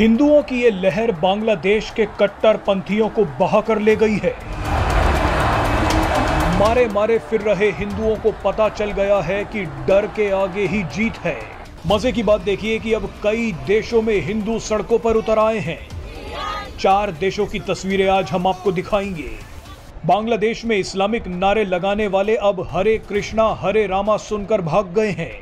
हिंदुओं की ये लहर बांग्लादेश के कट्टरपंथियों को बहाकर ले गई है। मारे मारे फिर रहे हिंदुओं को पता चल गया है कि डर के आगे ही जीत है। मजे की बात देखिए कि अब कई देशों में हिंदू सड़कों पर उतर आए हैं। 4 देशों की तस्वीरें आज हम आपको दिखाएंगे। बांग्लादेश में इस्लामिक नारे लगाने वाले अब हरे कृष्णा हरे रामा सुनकर भाग गए हैं।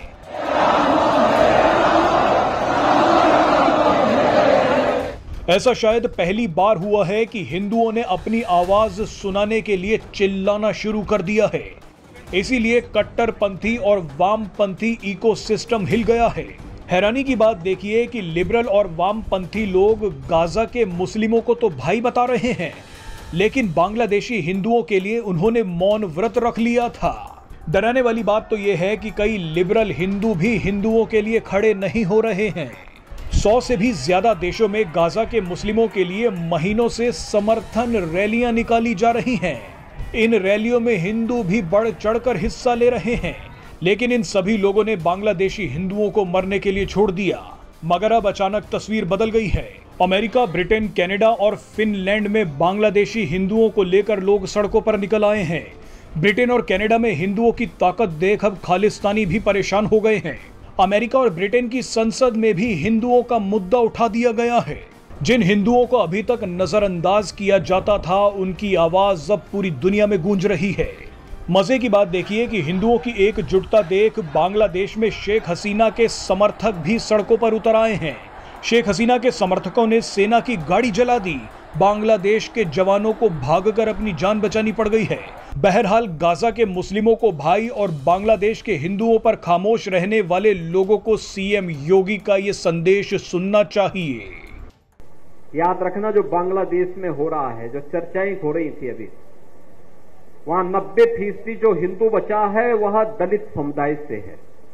ऐसा शायद पहली बार हुआ है कि हिंदुओं ने अपनी आवाज सुनाने के लिए चिल्लाना शुरू कर दिया है। इसीलिए कट्टरपंथी और वामपंथी इकोसिस्टम हिल गया है। हैरानी की बात देखिए कि लिबरल और वामपंथी लोग गाजा के मुस्लिमों को तो भाई बता रहे हैं, लेकिन बांग्लादेशी हिंदुओं के लिए उन्होंने मौन व्रत रख लिया था। डराने वाली बात तो यह है कि कई लिबरल हिंदू भी हिंदुओं के लिए खड़े नहीं हो रहे हैं। 100 से भी ज्यादा देशों में गाजा के मुस्लिमों के लिए महीनों से समर्थन रैलियां निकाली जा रही हैं। इन रैलियों में हिंदू भी बढ़ चढ़कर हिस्सा ले रहे हैं, लेकिन इन सभी लोगों ने बांग्लादेशी हिंदुओं को मरने के लिए छोड़ दिया। मगर अब अचानक तस्वीर बदल गई है। अमेरिका, ब्रिटेन, कनाडा और फिनलैंड में बांग्लादेशी हिंदुओं को लेकर लोग सड़कों पर निकल आए हैं। ब्रिटेन और कनाडा में हिंदुओं की ताकत देख अब खालिस्तानी भी परेशान हो गए हैं। अमेरिका और ब्रिटेन की संसद में भी हिंदुओं का मुद्दा उठा दिया गया है। जिन हिंदुओं को अभी तक नजरअंदाज किया जाता था, उनकी आवाज अब पूरी दुनिया में गूंज रही है। मजे की बात देखिए कि हिंदुओं की एकजुटता देख बांग्लादेश में शेख हसीना के समर्थक भी सड़कों पर उतर आए हैं। शेख हसीना के समर्थकों ने सेना की गाड़ी जला दी। बांग्लादेश के जवानों को भागकर अपनी जान बचानी पड़ गई है। बहरहाल गाजा के मुस्लिमों को भाई और बांग्लादेश के हिंदुओं पर खामोश रहने वाले लोगों को सीएम योगी का ये संदेश सुनना चाहिए। याद रखना, जो बांग्लादेश में हो रहा है, जो चर्चाएं हो रही थी अभी, वहां 90% जो हिंदू बचा है वह दलित समुदाय से है।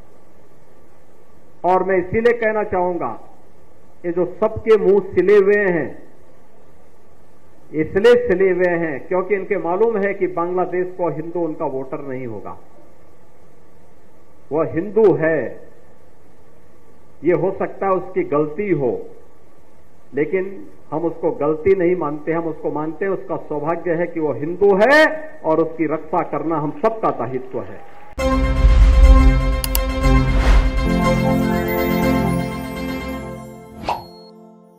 और मैं इसीलिए कहना चाहूंगा, ये जो सबके मुंह सिले हुए हैं, इसलिए सिले हुए हैं क्योंकि इनके मालूम है कि बांग्लादेश को हिंदू उनका वोटर नहीं होगा। वह हिंदू है, ये हो सकता है उसकी गलती हो, लेकिन हम उसको गलती नहीं मानते, हम उसको मानते हैं उसका सौभाग्य है कि वो हिंदू है और उसकी रक्षा करना हम सबका दायित्व है।